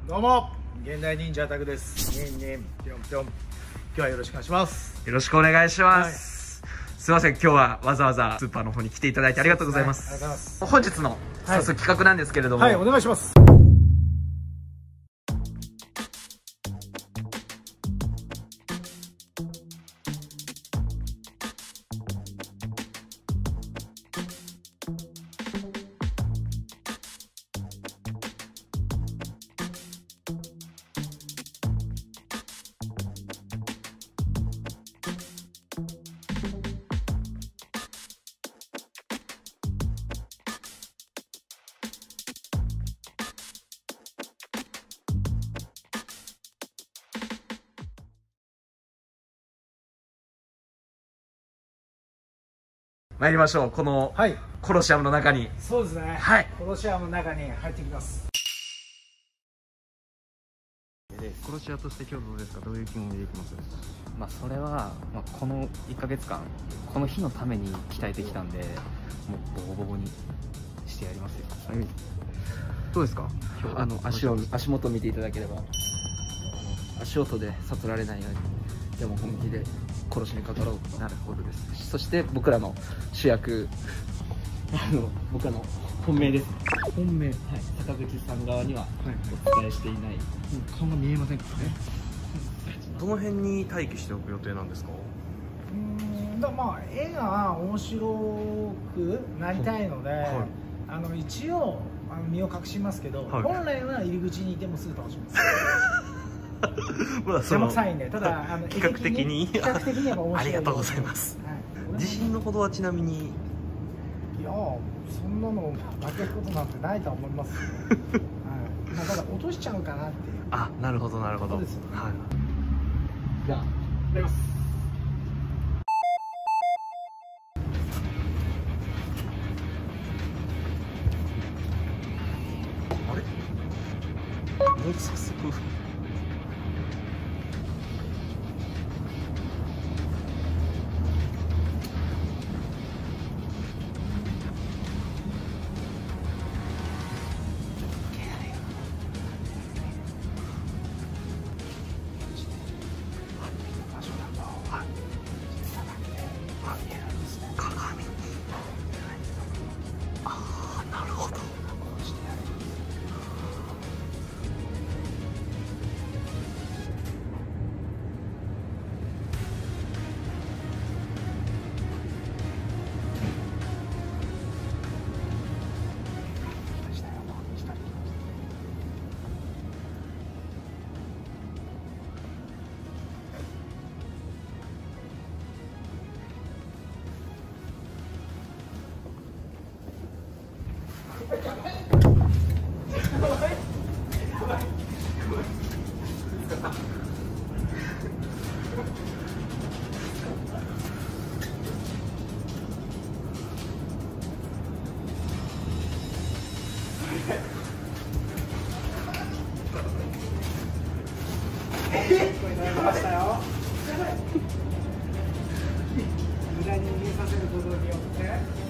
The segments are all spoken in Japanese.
どうも、現代忍者タクです。ニンニンぴょんぴょん。今日はよろしくお願いします。 よろしくお願いします。すいません、今日はわざわざスーパーの方に来ていただいてありがとうございます。 ありがとうございます。 本日の早速企画なんですけれども、 はい、お願いします。 参りましょう。このはい、 コロシアムの中に。 そうですね。 はい、 コロシアムの中に入ってきます。 殺し屋として今日どうですか？どういう気持ちでいきます？ それは、この1ヶ月間この日のために鍛えてきたんで、もうボコボコにしてやりますよ。 はい、どうですか？ 足元見ていただければ、足音で悟られないように、でも本気で殺しにかかろう。なるほどです。そして僕らの主役、僕らの本命です。 本命、はい、 坂口さん側にはお伝えしていない、 顔が見えませんからね。 どの辺に待機しておく予定なんですか？ 絵が面白くなりたいので、一応身を隠しますけど、 はい、 本来は入り口にいてもすぐ倒します。 まだ邪魔くさいね。ただ企画的にやっぱ面白い。 ありがとうございます。自信のほどはちなみに？ いや、そんなの負けることなんてないと思います。ただ落としちゃうかなっていう。 あ、なるほどなるほど。 そうですよね。 はい。 じゃあ出ます。 あれ？もう早速。 無駄に逃げさせることによって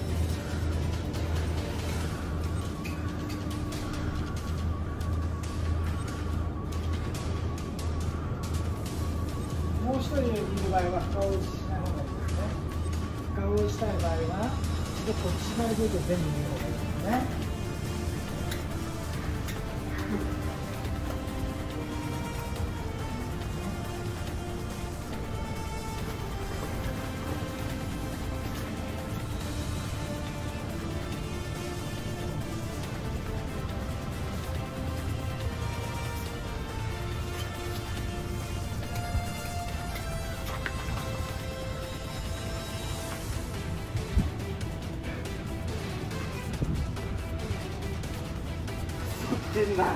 もう一人いる場合は深追いしない方がいいですね。深追いしたい場合は一度こっち側に出て全部見る方がいいですね。ってんな。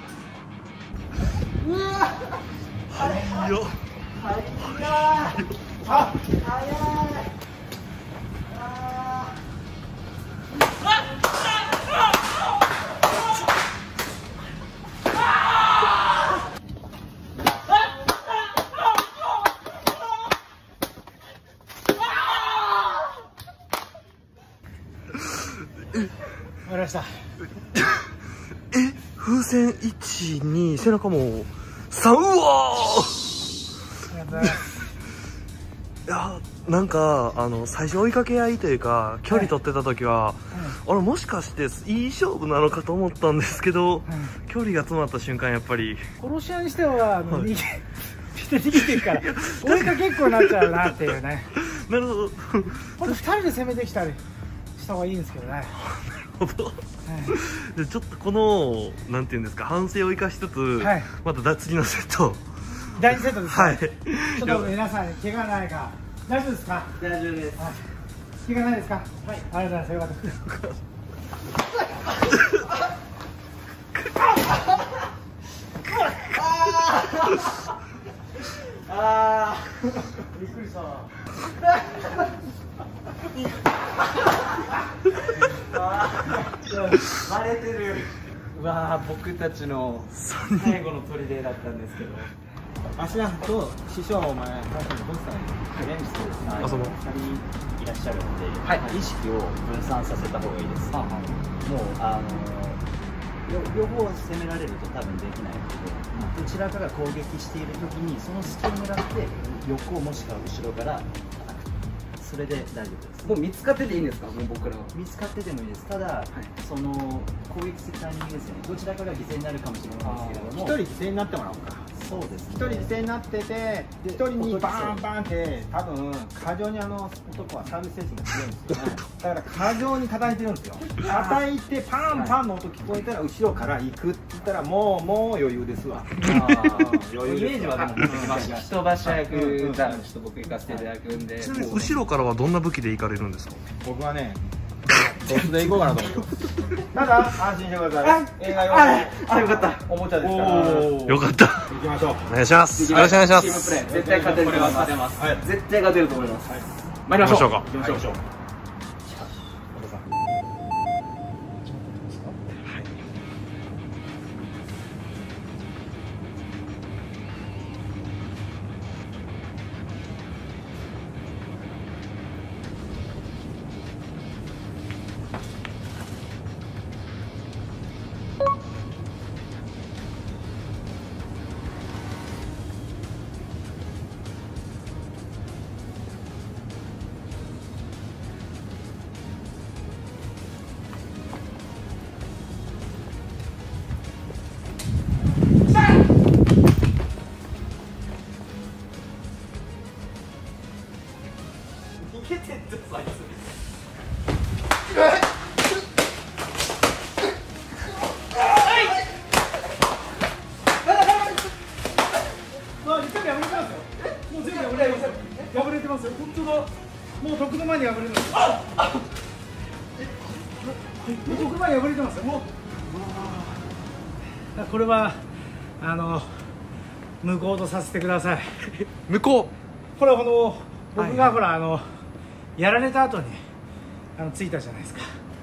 よっ。 はい。 あ、わかりました。 風船1、2、背中も3、うわー。 ありがとうございます。 いや、なんか最初追いかけ合いというか距離取ってた時は、もしかしていい勝負なのかと思ったんですけど、距離が詰まった瞬間やっぱり殺し屋にしては逃げてるから追いかけっこになっちゃうなっていうね。 なるほど。 ほんと2人で攻めてきたりした方がいいんですけどね。 なるほど。でちょっとこのなんていうんですか、反省を生かしつつ、 はい、 また次のセット第2セットですか。 はい、 ちょっと皆さん怪我ないか大丈夫ですか。 大丈夫です。 怪我ないですか。はい、ありがとうございます。よかった。びっくりした。 バレてる。うわー、僕たちの最後の砦だったんですけど。 芦田と師匠はお前、確かにボスさんにレンジしてですね、2人いらっしゃるので、意識を分散させた方がいいです。もう両方攻められると多分できないので、どちらかが攻撃しているときにその隙を狙って横もしくは後ろからそれで大丈夫です。 もう見つかってていいんですか。もう僕らは見つかっててもいいです。ただ、その攻撃するタイミングですよね。どちらかが犠牲になるかもしれないですけれども、 1人犠牲になってもらおうか。 そうですね。 1人犠牲になってて、1人にバーンバーンって多分過剰に男はサービス精神が強いんですよね。だから過剰に叩いてるんですよ。叩いてパンパンの音聞こえたら後ろから行くって言ったらもう余裕ですわ。 イメージはでも出てきました。 人柱役だ。ちょっと僕行かせていただくんで。 ちなみに後ろからはどんな武器で行かれるんですか。 僕はね、ドスで行こうかなと思ってます。ただ安心してください。映画用よかった。 おもちゃですから。 よかった。 行きましょう。 お願いします。よろしくお願いします。 チームプレー絶対勝てると思います。絶対勝てると思います。参りましょう。 行きましょう。 破れてますよ。本当だ。もう徳の前に破れてます。徳の前に破れてますよ。もう。これは無効とさせてください。 向ここれは僕がほらやられた後についたじゃないですか。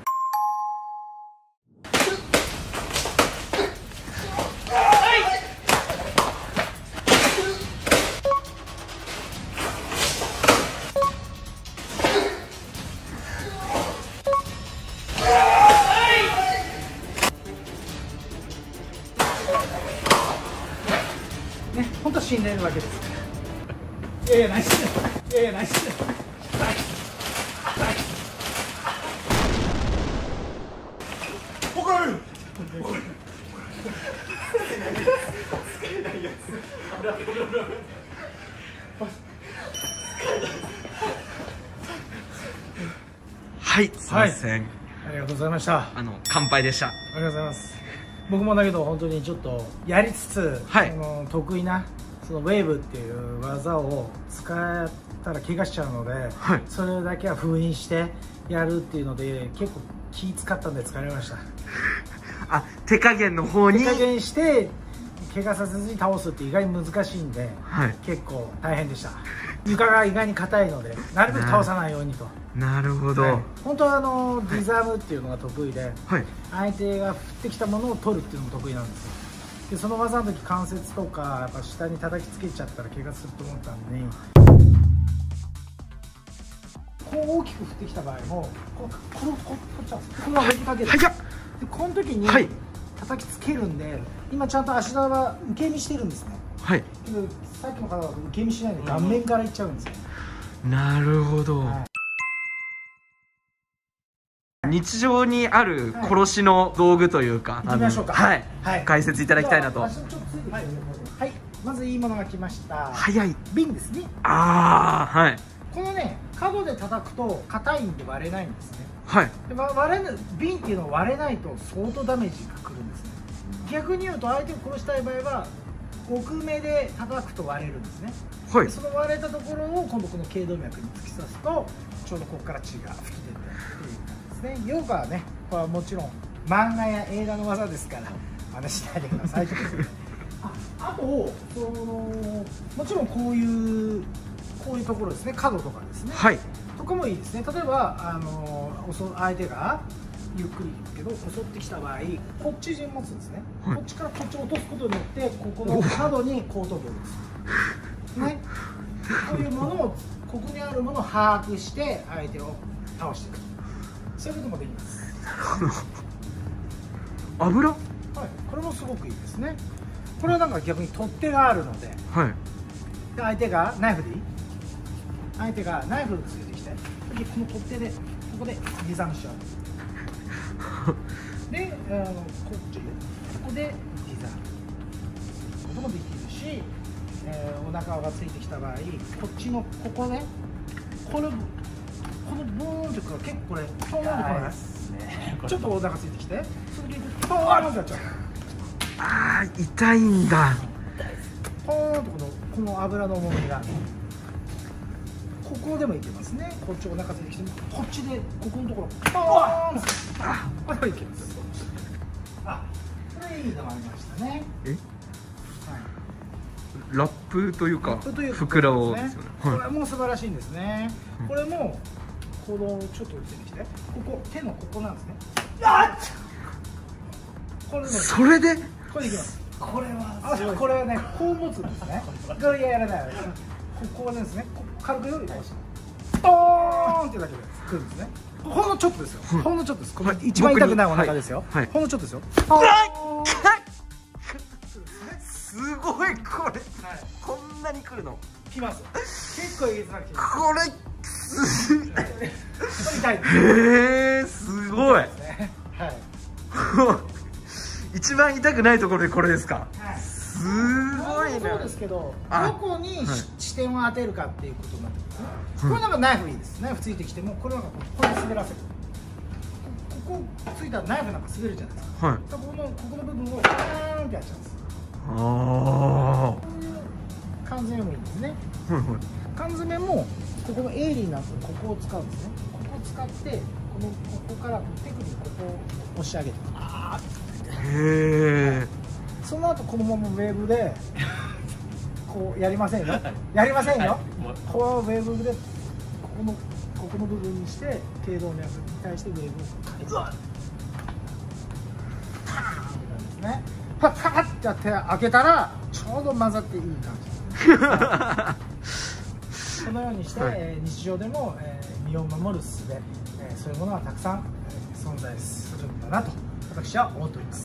ね、本当は死んでるわけですから。いやナイス。いやナイス。怒られる。 はい、すいません。 ありがとうございました。 乾杯でした。 ありがとうございます。僕もだけど本当にちょっとやりつつ、得意なそのウェーブっていう技を使ったら怪我しちゃうので、それだけは封印してやるっていうので結構気使ったんで疲れました。 あ、手加減の方に手加減して怪我させずに倒すって意外に難しいんで、 はい、 結構大変でした。床が意外に硬いのでなるべく倒さないようにと。 なるほど、 はい、本当はディザームっていうのが得意で、はい、相手が降ってきたものを取るっていうのも得意なんですよ。でその技の時関節とかやっぱ下に叩きつけちゃったら怪我すると思ったんで、こう大きく降ってきた場合もこっちはこの上にかける、でこの時に叩きつけるんで、今ちゃんと足側は受け身してるんですね。はい、けどさっきの方は受け身しないで顔面からいっちゃうんですよ。 なるほど、はい、日常にある殺しの道具というか、 行きましょうか。 はい、解説いただきたいなと。 はい、まずいいものが来ました。 早い瓶ですね。 ああ、はい。 このね、角で叩くと硬いんで割れないんですね。 はい。 で瓶っていうのは割れないと相当ダメージがくるんですね。逆に言うと相手を殺したい場合は奥目で叩くと割れるんですね。はい。その割れたところを今度この頸動脈に突き刺すとちょうどここから血が吹き出てっていう感じですね。ヨガはね、これはもちろん漫画や映画の技ですから真似しないでください。あともちろんこういうところですね、角とかですね、はい、とかもいいですね。例えば相手がゆっくりですけど襲ってきた場合、こっち陣持つんですね、はい、こっちからこっち落とすことによってここの角にこう飛ぶんですね。こういうものをここにあるものを把握して相手を倒していく、そういうこともできます。 油、はい、 これもすごくいいですね。これはなんか逆に取っ手があるので、はい、で相手がナイフでいい、相手がナイフをつけてきて、でこの取っ手でここで持参しちゃう。でこっちここで持参こともできるし、お腹がついてきた場合、こっちのここね、このブーンとか結構これポーンとこないちょっとお腹ついてきて、それでポーンとやっちゃう。 あー、痛いんだ。 ポーンとこの油の重みがここでもいけますね。こっちお腹ついてきてもこっちでここのところポーンとこれいけます。あ、これいいのがありましたね。 ラップというか袋ですよね。 これも素晴らしいんですね。これもちょっと打ってきて、ここ手のここなんですね。これそれでこれでいきます。これはね、こう持つんですね。これやらない。ここですね。軽くよりドーンってだけでくるんですね。ほんのちょっとですよ。ほんのちょっとです。これ一番痛くないお腹ですよ。ほんのちょっとですよ。 すごい、これこんなにくるの。 きます。結構えげつなくて。 これ痛い。 へえ、すごい。はい。一番痛くないところでこれですか。すごいな。 そうですけど、どこに視点を当てるかっていうことになってますね。これなんかナイフいいです。ナイフついてきても、これなんかこれ滑らせる。ここついたらナイフなんか滑るじゃないですか。はい。ここの部分をパーンってやっちゃうんです。ああ。こういう缶詰もいいですね。缶詰もここの鋭利なここを使うんですね。ここを使ってここから手首にここを押し上げて。へえ。その後このままウェーブでこうやりませんよ。やりませんよ。こうウェーブでここの部分にして頸動脈に対してウェーブをかける。パーンって感じですね。パッパッってやって開けたらちょうど混ざっていい感じ。このようにして、日常でも、身を守る術、そういうものはたくさん、存在するんだなと私は思っております。